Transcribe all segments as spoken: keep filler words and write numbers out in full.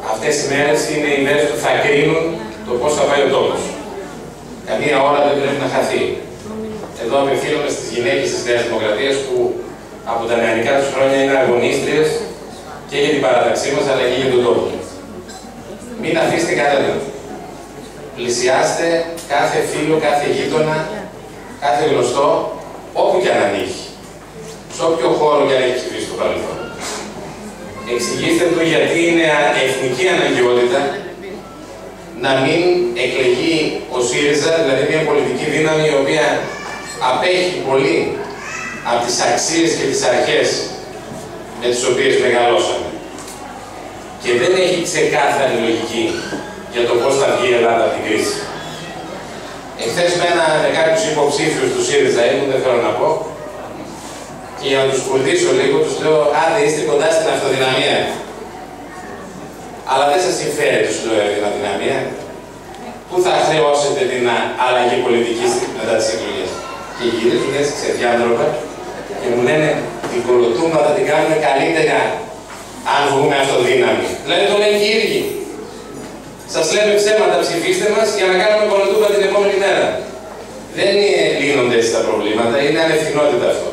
Αυτές οι μέρες είναι οι μέρες που θα κρίνουν το πώς θα πάει ο τόπος. Καμία ώρα δεν πρέπει να χαθεί. Εδώ απευθύνομαι στις γυναίκες της Νέας Δημοκρατίας που από τα νεανικά τους χρόνια είναι αγωνίστριες και για την παράταξή μας αλλά και για τον τόπο. Μην αφήσετε κανέναν. Πλησιάστε κάθε φίλο, κάθε γείτονα, κάθε γνωστό, όπου και αν ανήκει. Σε όποιο χώρο και αν έχει ψηφίσει στο παρελθόν. Εξηγήστε του γιατί είναι εθνική αναγκαιότητα να μην εκλεγεί ο ΣΥΡΙΖΑ, δηλαδή μια πολιτική δύναμη η οποία απέχει πολύ από τις αξίες και τις αρχές με τις οποίες μεγαλώσαμε. Και δεν έχει ξεκάθαρη λογική για το πώς θα βγει η Ελλάδα από την κρίση. Εχθές με, ένα, με κάποιους υποψήφιους του ΣΥΡΙΖΑ ήμουν, δεν θέλω να πω, και για να τους κουρδίσω λίγο, τους λέω, άντε είστε κοντά στην αυτοδυναμία. Αλλά δεν σας συμφέρει, τους λέω, η αυτοδυναμία. Πού θα χρεώσετε την αλλαγή πολιτική μετά τις εκλογές? Και γυρίζουν έτσι ξεδιάντροπα και μου λένε, την κολοτούμπα θα την κάνουμε καλύτερα αν βγούμε αυτοδύναμη. Δηλαδή το λένε και οι ίδιοι. Σας λέμε ψέματα, ψηφίστε μας για να κάνουμε κολοτούμπα την επόμενη μέρα. Δεν λύνονται έτσι τα προβλήματα, είναι ανευθυνότητα αυτό.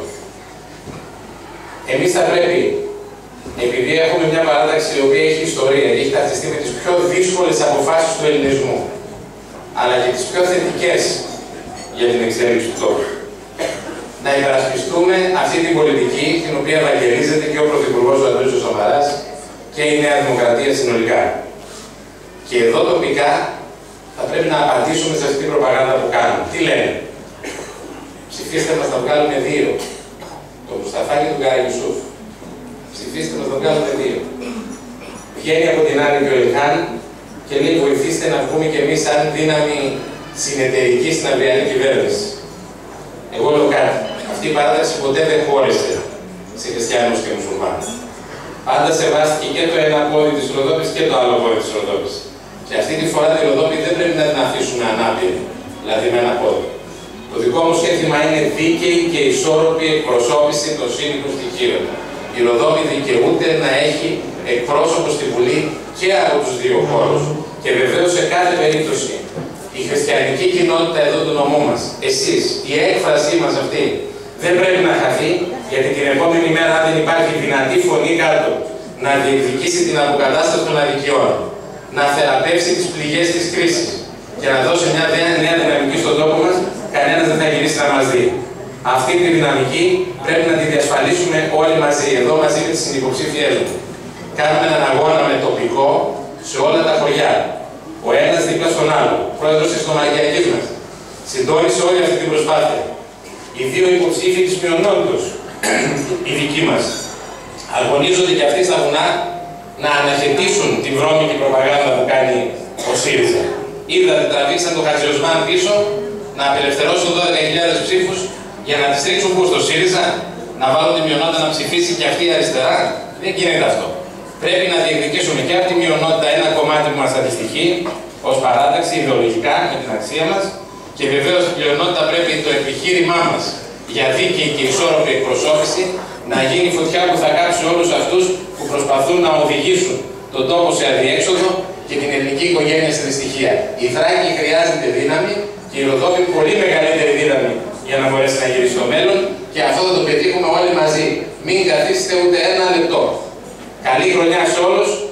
Εμείς θα πρέπει, επειδή έχουμε μια παράταξη η οποία έχει ιστορία, έχει ταυτιστεί με τις πιο δύσκολες αποφάσεις του ελληνισμού, αλλά και τις πιο θετικές για την εξέλιξη του τόπου, να υπερασπιστούμε αυτή την πολιτική την οποία ευαγγελίζεται και ο Πρωθυπουργός ο Αντρέας Σαμαράς και η Νέα Δημοκρατία συνολικά. Και εδώ τοπικά θα πρέπει να απαντήσουμε σε αυτή την προπαγάνδα που κάνουν. Τι λένε? Ψηφίστε μας να βγάλουμε δύο. Το Μουσταφά και τον Καραϊουσούφ. Ψηφίστε μας να βγάλουμε δύο. Βγαίνει από την άλλη και ο Ελχάν και λέει βοηθήστε να βγούμε κι εμείς σαν δύναμη συνεταιρική στην αυριανή κυβέρνηση. Εγώ λέω κάτι. Αυτή η παράταξη ποτέ δεν χώρισε σε χριστιανούς και μουσουλμάνους. Πάντα σεβάστηκε και το ένα πόδι της Ροδόπης και το άλλο πόδι της Ροδόπης. Και αυτή τη φορά τη Ροδόπη δεν πρέπει να την αφήσουμε ανάπηρη, δηλαδή με ένα πόδι. Το δικό μου σχέδιο είναι δίκαιη και ισόρροπη εκπροσώπηση των σύγχρονων στοιχείων. Η Ροδόπη δικαιούται να έχει εκπρόσωπο στη Βουλή και από τους δύο χώρους. Και βεβαίως σε κάθε περίπτωση η χριστιανική κοινότητα εδώ του νομού μας, εσείς, η έκφρασή μας αυτή δεν πρέπει να χαθεί, γιατί την επόμενη μέρα, αν δεν υπάρχει δυνατή φωνή κάτω να διεκδικήσει την αποκατάσταση των αδικιών, να θεραπεύσει τις πληγές της κρίσης και να δώσει μια νέα δυναμική στον τόπο μας, κανένας δεν θα γυρίσει να μας δει. Αυτή τη δυναμική πρέπει να τη διασφαλίσουμε όλοι μαζί, εδώ μαζί με τις συνυποψήφιές μου. Κάνουμε έναν αγώνα με τοπικό σε όλα τα χωριά. Ο ένας δίπλα στον άλλο, πρόεδρος της νομαρχιακής μας, συντόνισε όλη αυτή την προσπάθεια. Οι δύο υποψήφοι της μειονότητας, οι δικοί μας, αγωνίζονται και αυτοί στα βουνά να αναχαιτήσουν την βρώμικη προπαγάνδα που κάνει ο ΣΥΡΙΖΑ. Είδατε, τραβήξαν τον Χατζιοσμάν πίσω να απελευθερώσουν δώδεκα χιλιάδες ψήφους για να τις ρίξουν πού στο ΣΥΡΙΖΑ, να βάλουν τη μειονότητα να ψηφίσει και αυτή η αριστερά. Δεν γίνεται αυτό. Πρέπει να διεκδικήσουμε και από τη μειονότητα ένα κομμάτι που μας αντιστοιχεί ως παράταξη ιδεολογικά με την αξία μας και βεβαίως η πλειονότητα πρέπει το επιχείρημά μας για δίκαιη και ισόρροπη εκπροσώπηση να γίνει φωτιά που θα κάψει όλους αυτούς που προσπαθούν να οδηγήσουν τον τόπο σε αδιέξοδο και την ελληνική οικογένεια στη δυστυχία. Η Θράκη χρειάζεται δύναμη και η Ροδόπη πολύ μεγαλύτερη δύναμη για να μπορέσει να γυρίσει στο μέλλον και αυτό θα το πετύχουμε όλοι μαζί. Μην καθίσετε ούτε ένα λεπτό. Καλή χρονιά σε όλους.